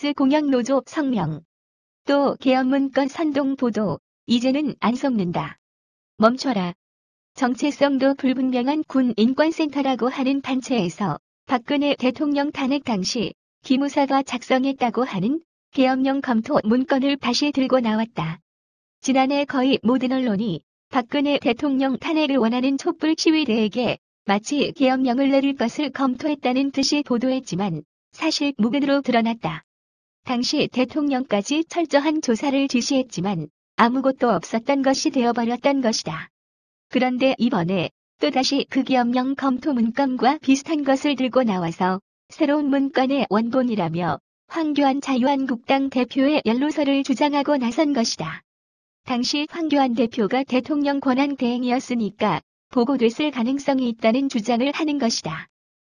KBS 공영노조 성명. 또 계엄문건 선동 보도. 이제는 안 속는다. 멈춰라. 정체성도 불분명한 군 인권센터라고 하는 단체에서 박근혜 대통령 탄핵 당시 기무사가 작성했다고 하는 계엄령 검토 문건을 다시 들고 나왔다. 지난해 거의 모든 언론이 박근혜 대통령 탄핵을 원하는 촛불 시위대에게 마치 계엄령을 내릴 것을 검토했다는 듯이 보도했지만 사실 무근으로 드러났다. 당시 대통령까지 철저한 조사를 지시했지만 아무것도 없었던 것이 되어버렸던 것이다. 그런데 이번에 또다시 그 계엄령 검토 문건과 비슷한 것을 들고 나와서 새로운 문건의 원본이라며 황교안 자유한국당 대표의 연루설을 주장하고 나선 것이다. 당시 황교안 대표가 대통령 권한 대행이었으니까 보고됐을 가능성이 있다는 주장을 하는 것이다.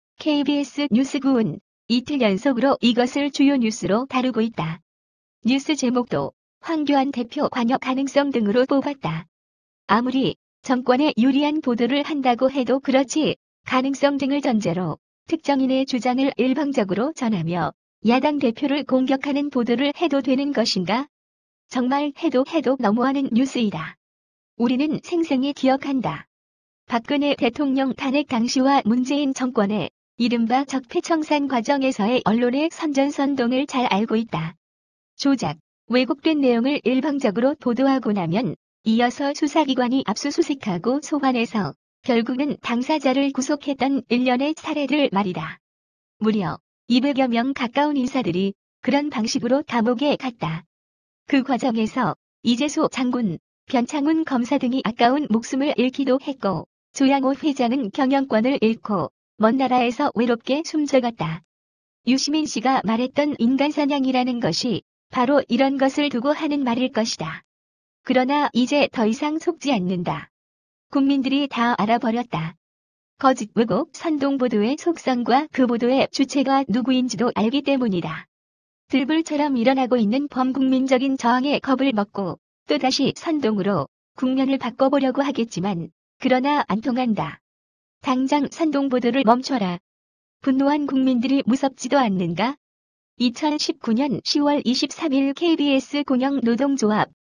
KBS 뉴스국은 이틀 연속으로 이것을 주요 뉴스로 다루고 있다. 뉴스 제목도 황교안 대표 관여 가능성 등으로 뽑았다. 아무리 정권에 유리한 보도를 한다고 해도 그렇지 가능성 등을 전제로 특정인의 주장을 일방적으로 전하며 야당 대표를 공격하는 보도를 해도 되는 것인가? 정말 해도 너무하는 뉴스이다. 우리는 생생히 기억한다. 박근혜 대통령 탄핵 당시와 문재인 정권의 이른바 적폐청산 과정에서의 언론의 선전선동을 잘 알고 있다. 조작, 왜곡된 내용을 일방적으로 보도하고 나면 이어서 수사기관이 압수수색하고 소환해서 결국은 당사자를 구속했던 일련의 사례들 말이다. 무려 200여 명 가까운 인사들이 그런 방식으로 감옥에 갔다. 그 과정에서 이재소 장군, 변창훈 검사 등이 아까운 목숨을 잃기도 했고 조양호 회장은 경영권을 잃고 먼 나라에서 외롭게 숨져갔다. 유시민 씨가 말했던 인간사냥이라는 것이 바로 이런 것을 두고 하는 말일 것이다. 그러나 이제 더 이상 속지 않는다. 국민들이 다 알아버렸다. 거짓 왜곡 선동 보도의 속성과 그 보도의 주체가 누구인지도 알기 때문이다. 들불처럼 일어나고 있는 범국민적인 저항의 겁을 먹고 또다시 선동으로 국면을 바꿔보려고 하겠지만 그러나 안 통한다. 당장 선동 보도를 멈춰라. 분노한 국민들이 무섭지도 않는가? 2019년 10월 23일 KBS 공영노동조합